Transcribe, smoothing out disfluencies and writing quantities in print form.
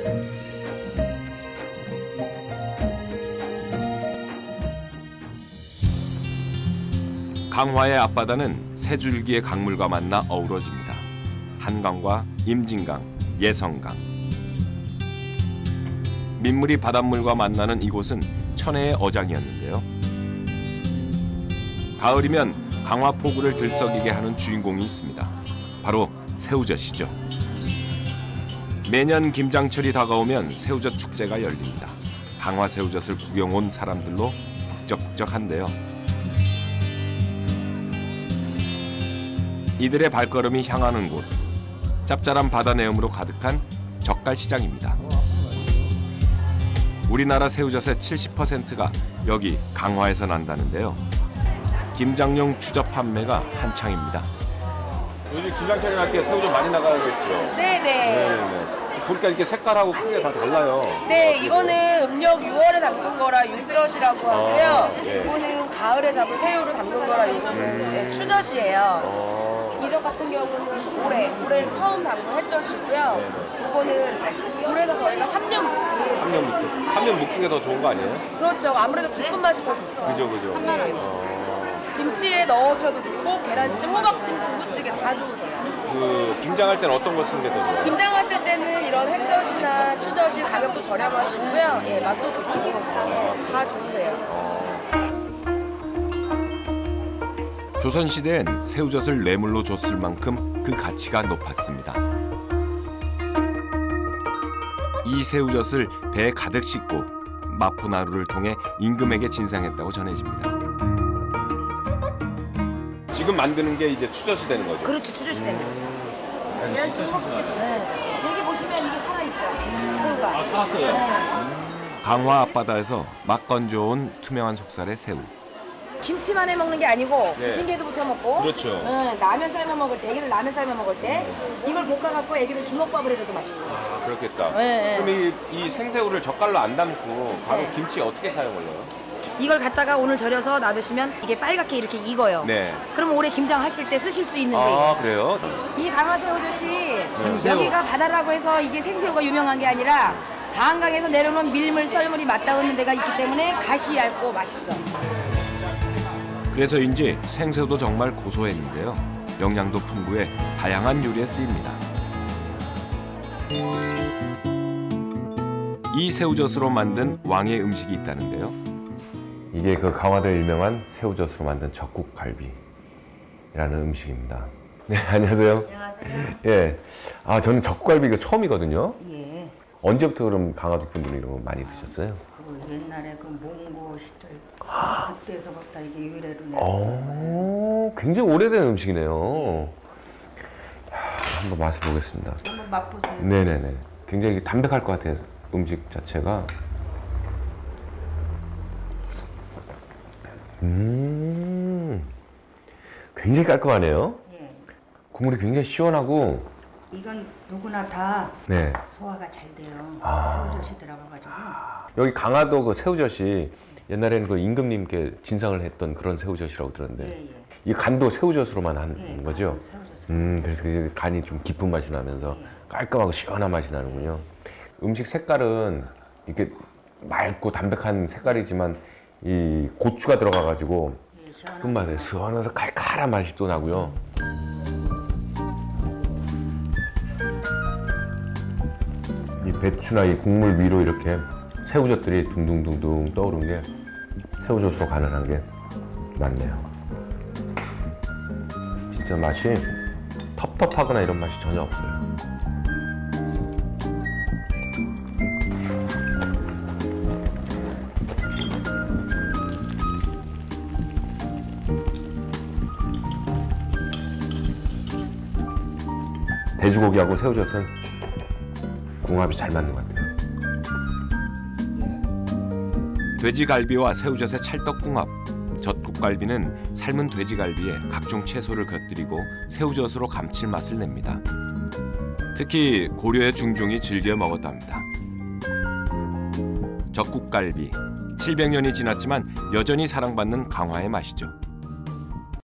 강화의 앞바다는 세 줄기의 강물과 만나 어우러집니다. 한강과 임진강, 예성강. 민물이 바닷물과 만나는 이곳은 천혜의 어장이었는데요. 가을이면 강화 포구를 들썩이게 하는 주인공이 있습니다. 바로 새우젓이죠. 매년 김장철이 다가오면 새우젓 축제가 열립니다. 강화 새우젓을 구경 온 사람들로 북적북적한데요. 이들의 발걸음이 향하는 곳, 짭짤한 바다 내음으로 가득한 젓갈시장입니다. 우리나라 새우젓의 70%가 여기 강화에서 난다는데요. 김장용 추접 판매가 한창입니다. 요즘 김장철이 날 때 새우젓 많이 나가겠죠? 네네. 보니까 이렇게 색깔하고 크게 다 달라요. 네, 이거는 음력 6월에 담근 거라 육젓이라고 하고요. 예. 이거는 가을에 잡은 새우를 담근 거라 이것은 추젓이에요. 이 젓 같은 경우는 올해 처음 담근 햇젓이고요. 이거는 이제 올해서 저희가 3년 묶은. 3년 묶은 게 더 좋은 거 아니에요? 그렇죠. 아무래도 깊은 맛이 더 좋죠. 그죠. 3만 원이요. 김치에 넣으셔도 좋고 계란찜, 호박찜, 두부찌개 다 좋으세요. 그 김장할 때는 어떤 거 쓰는 게 더 좋아요? 김장하실 때는 이런 햇젓이나 추젓이 가볍고 저렴하시고요. 예, 맛도 좋고 다 좋으세요. 조선시대엔 새우젓을 뇌물로 줬을 만큼 그 가치가 높았습니다. 이 새우젓을 배에 가득 싣고 마포나루를 통해 임금에게 진상했다고 전해집니다. 지금 만드는 게 이제 추젓이 되는 거죠? 그렇죠. 추젓이 되는 거죠. 진짜 신선하네. 네. 여기 보시면 이게 살아있어요. 새우가. 살았어요? 네. 강화 앞바다에서 막 건져온 투명한 속살의 새우. 김치만 해 먹는 게 아니고 네. 부침개도 부쳐 먹고 그렇죠. 라면 삶아 먹을 때, 애기들 라면 삶아 먹을 때 이걸 볶아갖고 애기들 주먹밥을 해줘도 맛있고. 아, 그렇겠다. 네. 그럼 이 생새우를 젓갈로 안 담고 바로 네. 김치 어떻게 사용을 해요? 이걸 갖다가 오늘 절여서 놔두시면 이게 빨갛게 이렇게 익어요. 네. 그럼 올해 김장하실 때 쓰실 수 있는 아, 거예요. 그래요? 이 강화새우젓이 생새우. 여기가 바다라고 해서 이게 생새우가 유명한 게 아니라 한강에서 내려오는 밀물, 썰물이 맞닿는 데가 있기 때문에 가시 얇고 맛있어. 그래서인지 생새우도 정말 고소했는데요. 영양도 풍부해 다양한 요리에 쓰입니다. 이 새우젓으로 만든 왕의 음식이 있다는데요. 이게 그 강화도에 유명한 새우젓으로 만든 적국갈비라는 음식입니다. 네, 안녕하세요. 안녕하세요. 예. 아, 저는 적국갈비가 처음이거든요. 예. 언제부터 그럼 강화도 분들이 이런 거 많이 드셨어요? 그 옛날에 그 몽고 시절 그때서부터 이게 유래로 굉장히 오래된 음식이네요. 한번 맛을 보겠습니다. 한번 맛보세요. 네네네. 굉장히 담백할 것 같아요. 음식 자체가. 굉장히 깔끔하네요. 예. 국물이 굉장히 시원하고. 이건 누구나 다 네. 소화가 잘 돼요. 새우젓이 들어가가지고. 여기 강화도 그 새우젓이 옛날에는 그 임금님께 진상을 했던 그런 새우젓이라고 들었는데 예. 이 간도 새우젓으로만 한 예, 거죠? 새우젓. 그래서 그 간이 좀 깊은 맛이 나면서 깔끔하고 시원한 맛이 나는군요. 음식 색깔은 이렇게 맑고 담백한 색깔이지만 이 고추가 들어가가지고 끝맛에 시원해서 칼칼한 맛이 또 나고요. 이 배추나 이 국물 위로 이렇게 새우젓들이 둥둥둥둥 떠오른 게 새우젓으로 가능한 게 맞네요. 진짜 맛이 텁텁하거나 이런 맛이 전혀 없어요. 돼지고기하고 새우젓은 궁합이 잘 맞는 것 같아요. 돼지갈비와 새우젓의 찰떡궁합. 젓국갈비는 삶은 돼지갈비에 각종 채소를 곁들이고 새우젓으로 감칠맛을 냅니다. 특히 고려의 중종이 즐겨 먹었답니다. 젓국갈비. 700년이 지났지만 여전히 사랑받는 강화의 맛이죠.